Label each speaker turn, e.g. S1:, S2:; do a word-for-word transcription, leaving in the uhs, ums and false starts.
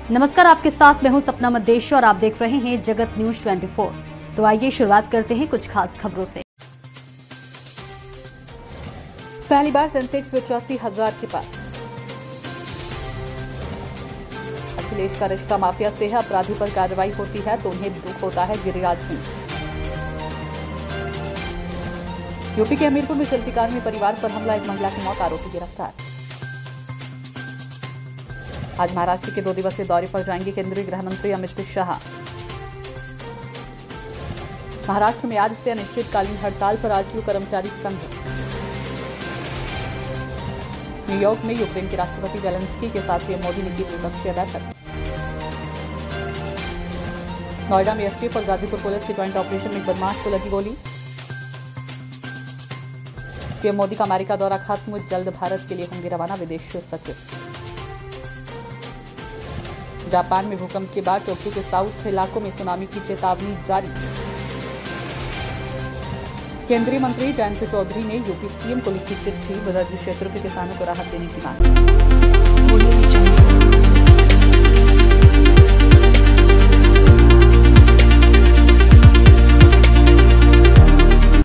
S1: नमस्कार, आपके साथ मैं हूं सपना मदेश और आप देख रहे हैं जगत न्यूज चौबीस। तो आइए शुरुआत करते हैं कुछ खास खबरों से। पहली बार सेंसेक्स पचासी हजार के पार। अखिलेश का रिश्ता माफिया से है, अपराधी पर कार्रवाई होती है तो उन्हें दुख होता है। गिरिराज सिंह। यूपी के हमीरपुर में चलती कार में परिवार पर हमला, एक महिला की मौत, आरोपी गिरफ्तार। आज महाराष्ट्र के दो दिवसीय दौरे पर जाएंगे केंद्रीय गृह मंत्री अमित शाह। महाराष्ट्र में आज से अनिश्चितकालीन हड़ताल पर आरटीयू कर्मचारी संघ। न्यूयॉर्क में यूक्रेन के राष्ट्रपति जेलेंस्की के साथ पीएम मोदी ने की द्विपक्षीय बैठक। नोएडा में एसटीएफ और गाजीपुर पुलिस के ज्वाइंट ऑपरेशन में एक बदमाश को लगी गोली। पीएम मोदी का अमेरिका दौरा खत्म, जल्द भारत के लिए होंगे रवाना, विदेश सचिव। जापान में भूकंप के बाद टोक्यो के साउथ इलाकों में सुनामी की चेतावनी जारी। केंद्रीय मंत्री जयंत चौधरी ने यूपी सीएम को लिखी चिट्ठी, ब्रज क्षेत्र के किसानों को राहत देने की मांग।